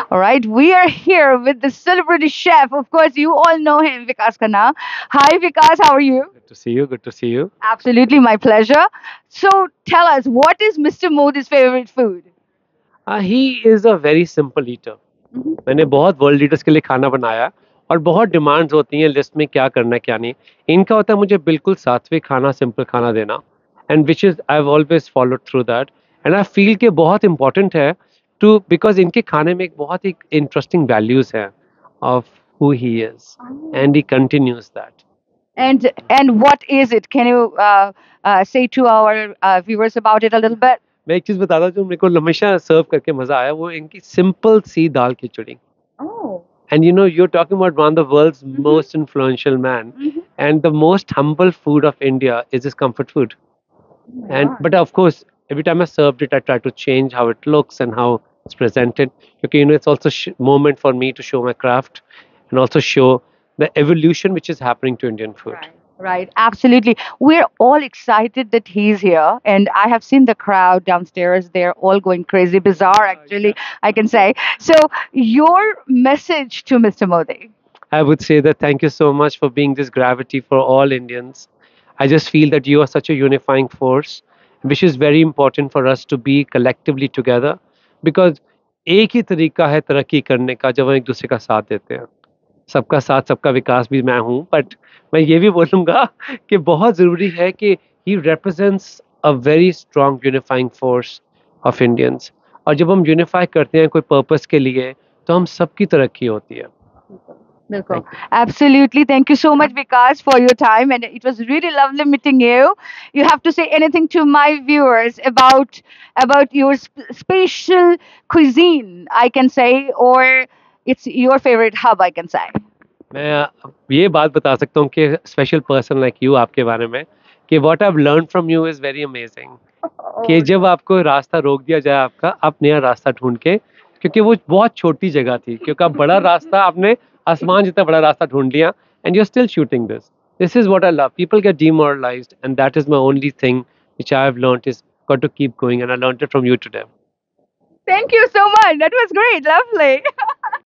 All right, we are here with the celebrity chef. Of course, you all know him, Vikas Khanna. Hi, Vikas, how are you? Good to see you. Good to see you. Absolutely, my pleasure. So, tell us, what is Mr. Modi's favorite food? He is a very simple eater. Mhm. मैंने बहुत world leaders के लिए खाना बनाया और बहुत demands होती हैं लिस्ट में क्या करना है क्या नहीं. इनका होता है मुझे बिल्कुल सात्विक खाना सिंपल खाना देना and which is I have always followed through that and I feel कि बहुत इंपॉर्टेंट है टू बिकॉज इनके खाने में एक बहुत ही इंटरेस्टिंग वैल्यूज़ हैं of who he is and he continues that. And what is it? Can you say to our viewers about it a little bit? मैं एक चीज़ बताता हूँ जो मेरे को हमेशा सर्व करके मज़ा आया वो इनकी सिंपल सी दाल khichdi. Oh. And you know, you're talking about one of the world's Mhm. most influential man, Mhm. and the most humble food of India is his comfort food. And Yeah. but of course, every time I served it, I try to change how it looks and how it's presented. Okay, you know, it's also moment for me to show my craft and also show the evolution which is happening to Indian food. Right. Right, absolutely. We're all excited that he's here, and I have seen the crowd downstairs. They're all going crazy, bizarre, actually, I can say. So, your message to Mr. Modi? I would say that thank you so much for being this gravity for all Indians. I just feel that you are such a unifying force, which is very important for us to be collectively together because एक ही तरीका है तरक्की करने का जब हम एक दूसरे का साथ देते हैं. सबका साथ सबका विकास भी मैं हूँ बट मैं ये भी बोलूँगा कि बहुत ज़रूरी है कि ही represents a very strong unifying force of Indians. और जब हम यूनिफाई करते हैं कोई पर्पस के लिए तो हम सबकी तरक्की होती है. Bilkul. Absolutely. Thank you so much, Vikas, for your time. And it was really lovely meeting you. You have to say anything to my viewers about your special cuisine, I can say, or it's your favorite hub, I can say. मैं ये बात बता सकता हूँ कि special person like you आपके बारे में कि what I have learn from you is very amazing कि जब आपको रास्ता रोक दिया जाए आपका आप नया रास्ता ढूंढ के क्योंकि वो बहुत छोटी जगह थी क्योंकि आप बड़ा रास्ता आपने आसमान जितना बड़ा रास्ता ढूंढ लिया and you are still shooting this is what I love people get demoralized and that is my only thing which I have learned is got to keep going and I learned it from you today. Thank you so much. That was great. Lovely.